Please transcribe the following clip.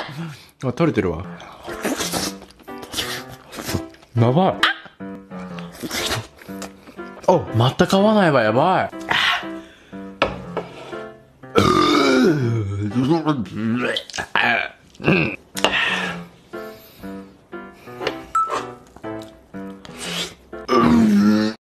あ、取れてるわ。やばい。お、全く合わないわ、やばい。